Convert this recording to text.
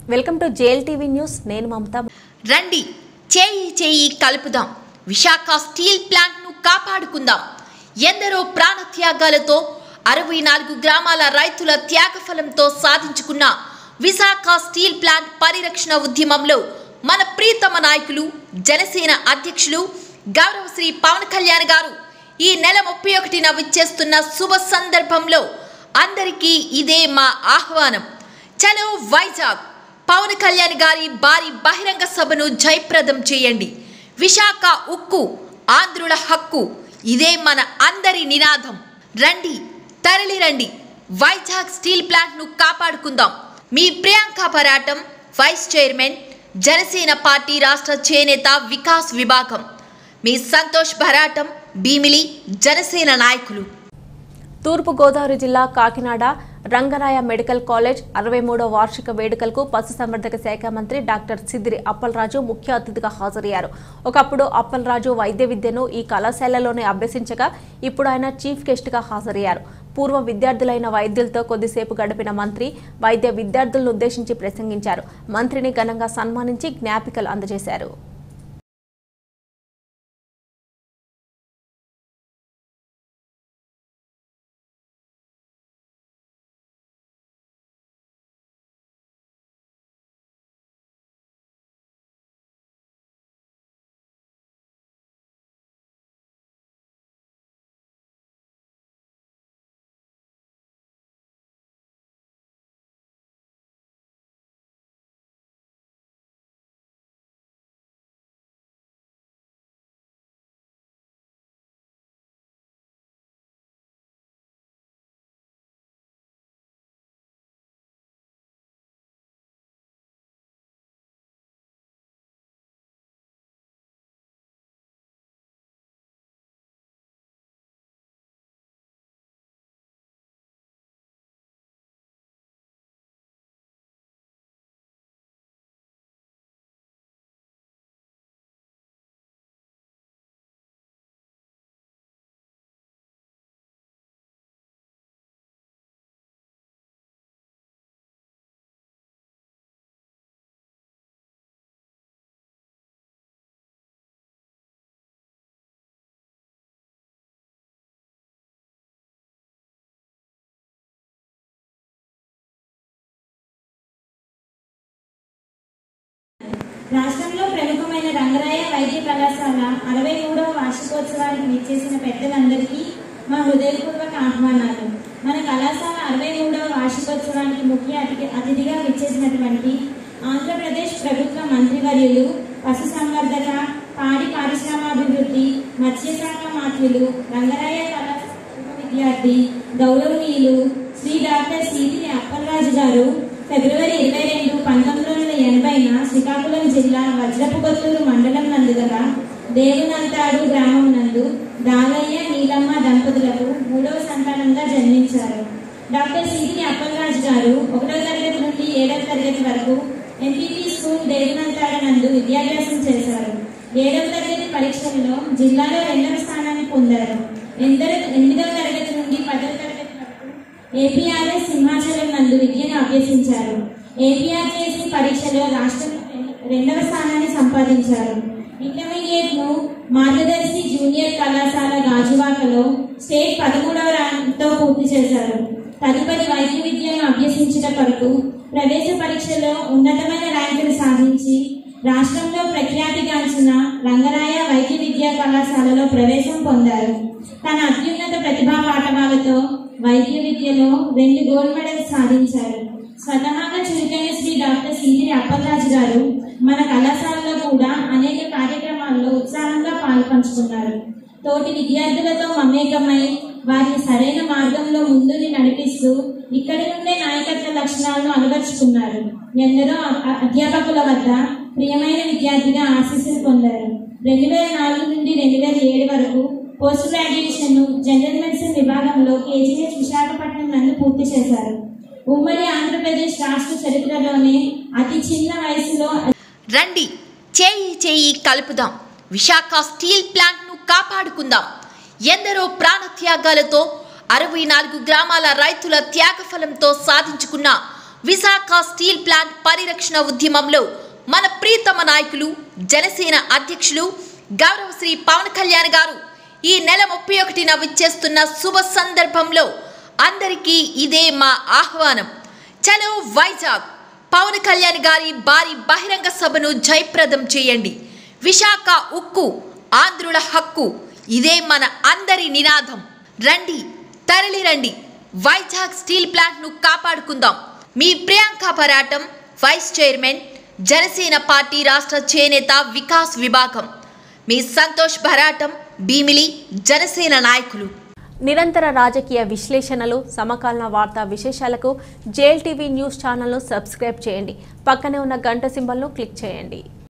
Welcome to JLTV news. నేను మమతా. రండి చేయి చేయి కలుపుదాం. విశాఖ స్టీల్ ప్లాంట్ ను కాపాడుకుందాం. ఎందరో ప్రాణత్యాగాలతో 64 గ్రామాల రైతుల త్యాగఫలంతో సాధించుకున్న విశాఖ స్టీల్ ప్లాంట్ పరిరక్షణ ఉద్యమంలో మన ప్రీతమ నాయకులు జనసేన అధ్యక్షులు గౌరవ శ్రీ పవన్ కళ్యాణ్ గారు ఈ నెల 31న విచ్చేస్తున్న శుభ సందర్భంలో అందరికీ ఇదే మా ఆహ్వానం. చలో వైజాగ్. పవన్ కళ్యాణ్ గారి భారీ బహిరంగ సభను జయప్రదం చేయండి. విశాఖ ఉక్కు ఆంధ్రుల హక్కు, ఇదే మన అందరి నినాదం. రండి, తరలి రండి. వైజాగ్ స్టీల్ ప్లాంట్ ను కాపాడుకుందాం. మీ Priyanka Paratam, vice chairman, Janasena party రాష్ట్ర చేనేత వికాస్ విభాగం. మీ సంతోష్ భరాటం, భీమిలి, జనసేన నాయకులు. తూర్పుగోదావరి జిల్లా కాకినాడ రంగరాయ మెడికల్ కాలేజ్ 63వ వార్షిక వేడుకలకు పశుసంవర్ధక శాఖ మంత్రి డాక్టర్ సిద్దిరి అప్పలరాజు ముఖ్య అతిథిగా హాజరయ్యారు. ఒకప్పుడు అప్పలరాజు వైద్య విద్యను ఈ కళాశాలలోనే అభ్యసించగా ఇప్పుడు ఆయన చీఫ్ గెస్ట్గా హాజరయ్యారు. పూర్వ విద్యార్థులైన వైద్యులతో కొద్దిసేపు గడిపిన మంత్రి వైద్య విద్యార్థులను ఉద్దేశించి ప్రసంగించారు. మంత్రిని ఘనంగా సన్మానించి జ్ఞాపికలు అందజేశారు. రాష్ట్రంలో ప్రముఖమైన రంగరాయ వైద్య కళాశాల 63వ వార్షికోత్సవానికి విచ్చేసిన పెద్దలందరికీ మా హృదయపూర్వక ఆహ్వానాలు. మన కళాశాల 63వ వార్షికోత్సవానికి ముఖ్య అతిథిగా విచ్చేసినటువంటి ఆంధ్రప్రదేశ్ ప్రభుత్వ మంత్రివర్యులు, పశుసంవర్ధక, పాడి పారిశ్రామాభివృద్ధి, మత్స్యశాఖ మంత్రులు, రంగరాయ కళాశాల విద్యార్థి గౌరవనీయులు శ్రీ డాక్టర్ సిద్దిరి అప్పలరాజు గారు ఫిబ్రవరి 22, 1980న శ్రీకాకుళం జిల్లా వజ్రపుకొత్తూరు మండలం నందు గల దేవునంతాడు గ్రామం నందు దాగయ్య నీలమ్మ దంపతులకు 3వ సంతానంగా జన్మించారు. డాక్టర్ సిద్దిరి అప్పలరాజు గారు 1వ తరగతి నుండి 7వ తరగతి వరకు ఎంపీపీ స్కూల్ దేవునంతాడు నందు విద్యాభ్యాసం చేశారు. 7వ తరగతి పరీక్షల్లో జిల్లాలో 2వ స్థానాన్ని పొందారు. 8వ తరగతి నుండి 10వ తరగతి ఏపీఆర్ఎస్ సింహాచలం నందు విద్యను అభ్యసించారు. ఏపీఆర్జేసీ పరీక్షలో రాష్ట్రంలో 2వ స్థానాన్ని సంపాదించారు. ఇంటర్మీడియట్ ను మార్గదర్శి జూనియర్ కళాశాల గాజువాకలో స్టేట్ 13వ ర్యాంక్తో పూర్తి చేశారు. తదుపరి వైద్య విద్యను అభ్యసించడం కొరకు ప్రవేశ పరీక్షలో ఉన్నతమైన ర్యాంకులు సాధించి రాష్ట్రంలో ప్రఖ్యాతిగాంచిన రంగరాయ వైద్య విద్యా కళాశాలలో ప్రవేశం పొందారు. తన అత్యున్నత ప్రతిభా పాఠవాలతో వైద్య విద్యలో 2 గోల్డ్ మెడల్స్ సాధించారు. స్వతహాగా చురుకైన శ్రీ డాక్టర్ సిద్దిరి అప్పలరాజు గారు మన కళాశాలలో కూడా అనేక కార్యక్రమాల్లో ఉత్సాహంగా పాల్పంచుకున్నారు. తోటి విద్యార్థులతో మమేకమై వారిని సరైన మార్గంలో ముందుని నడిపిస్తూ ఇక్కడి నుండే నాయకత్వ లక్షణాలను అలవర్చుకున్నారు. ఎందరో అధ్యాపకుల వద్ద ప్రియమైన విద్యార్థిగా ఆశీస్సులు పొందారు. 2004 నుండి 2007 వరకు పోస్ట్ గ్రాడ్యుయేషన్ జనరల్ మెడిసిన్ విభాగంలో కేజీహెచ్ విశాఖపట్నం నందు పూర్తి చేశారు. ఉమ్మడి ఆంధ్రప్రదేశ్ రాష్ట్ర చరిత్రలోనే అతి చిన్న వయసులో రండి చేయి చేయి కలుపుదాం. విశాఖ స్టీల్ ప్లాంట్ ను కాపాడుకుందాం. ఎందరో ప్రాణత్యాగాలతో 64 గ్రామాల రైతుల త్యాగఫలంతో సాధించుకున్న విశాఖ స్టీల్ ప్లాంట్ పరిరక్షణ ఉద్యమంలో మన ప్రియతమ నాయకులు జనసేన అధ్యక్షులు గౌరవ శ్రీ పవన్ కళ్యాణ్ గారు ఈ నెల 31న విచ్చేస్తున్న శుభ సందర్భంలో అందరికీ ఇదే మా ఆహ్వానం. చలో వైజాగ్, పవన్ కళ్యాణ్ గారి భారీ బహిరంగ సభను జయప్రదం చేయండి. విశాఖ ఉక్కు ఆంధ్రుల హక్కు, ఇదే మన అందరి నినాదం. రండి, తరలి రండి, వైజాగ్ స్టీల్ ప్లాంట్ ను కాపాడుకుందాం. మీ Priyanka Bharatam, vice chairman, Janasena party రాష్ట్ర చేనేత వికాస్ విభాగం. మీ సంతోష్ భరాటం, భీమిలి, జనసేన నాయకులు. నిరంతర రాజకీయ విశ్లేషణలు, సమకాలీన వార్తా విశేషాలకు JLTV న్యూస్ ఛానల్ను సబ్స్క్రైబ్ చేయండి. పక్కనే ఉన్న గంట సింబల్ను క్లిక్ చేయండి.